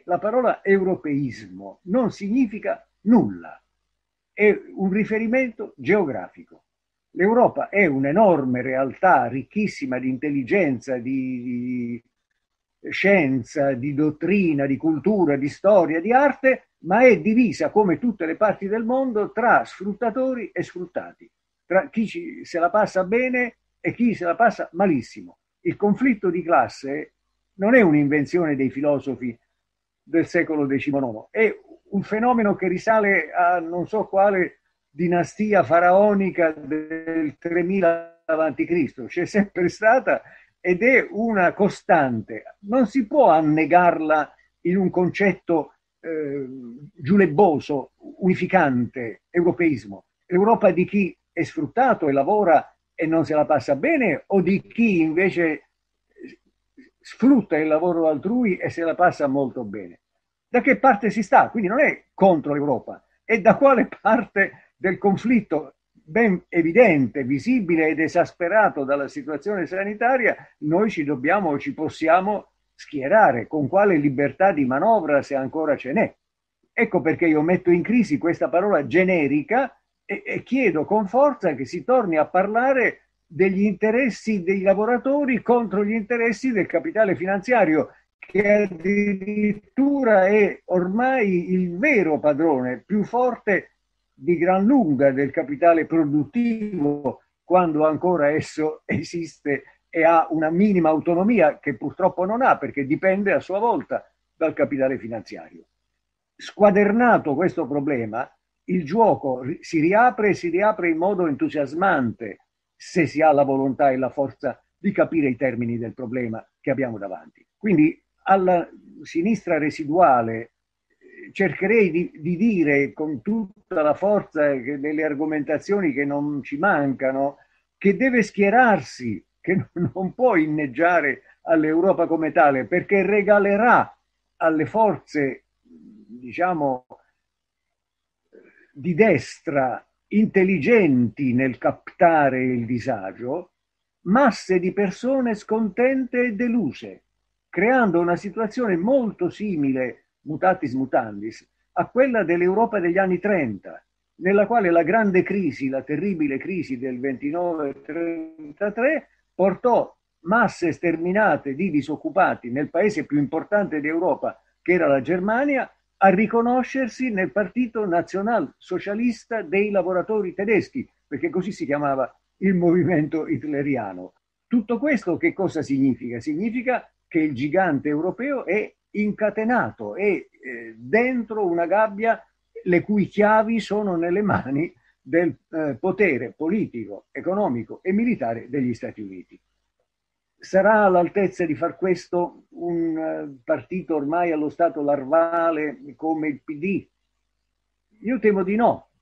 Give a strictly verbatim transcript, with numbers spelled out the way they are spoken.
E la parola europeismo non significa nulla, è un riferimento geografico. L'Europa è un'enorme realtà ricchissima di intelligenza, di, di scienza, di dottrina, di cultura, di storia, di arte, ma è divisa come tutte le parti del mondo tra sfruttatori e sfruttati, tra chi ci, se la passa bene e chi se la passa malissimo. Il conflitto di classe non è un'invenzione dei filosofi del secolo diciannove, è un fenomeno che risale a non so quale dinastia faraonica del tremila avanti Cristo. C'è sempre stata ed è una costante. Non si può annegarla in un concetto eh, giulebboso, unificante, europeismo. L'Europa di chi è sfruttato e lavora e non se la passa bene o di chi invece sfrutta il lavoro altrui e se la passa molto bene. Da che parte si sta? Quindi non è contro l'Europa, è da quale parte del conflitto ben evidente, visibile ed esasperato dalla situazione sanitaria noi ci dobbiamo o ci possiamo schierare, con quale libertà di manovra se ancora ce n'è. Ecco perché io metto in crisi questa parola generica e, e chiedo con forza che si torni a parlare degli interessi dei lavoratori contro gli interessi del capitale finanziario, che addirittura è ormai il vero padrone, più forte di gran lunga del capitale produttivo, quando ancora esso esiste e ha una minima autonomia che purtroppo non ha, perché dipende a sua volta dal capitale finanziario. Squadernato questo problema, il gioco si riapre e si riapre in modo entusiasmante se si ha la volontà e la forza di capire i termini del problema che abbiamo davanti. Quindi alla sinistra residuale cercherei di, di dire con tutta la forza delle argomentazioni che non ci mancano che deve schierarsi, che non può inneggiare all'Europa come tale, perché regalerà alle forze, diciamo, di destra intelligenti nel captare il disagio, masse di persone scontente e deluse, creando una situazione molto simile, mutatis mutandis, a quella dell'Europa degli anni trenta, nella quale la grande crisi, la terribile crisi del ventinove trentatré, portò masse sterminate di disoccupati nel paese più importante d'Europa, che era la Germania, a riconoscersi nel Partito Nazionalsocialista dei lavoratori tedeschi, perché così si chiamava il movimento hitleriano. Tutto questo che cosa significa? Significa che il gigante europeo è incatenato, è eh, dentro una gabbia le cui chiavi sono nelle mani del eh, potere politico, economico e militare degli Stati Uniti. Sarà all'altezza di far questo un uh, partito ormai allo stato larvale come il P D? Io temo di no.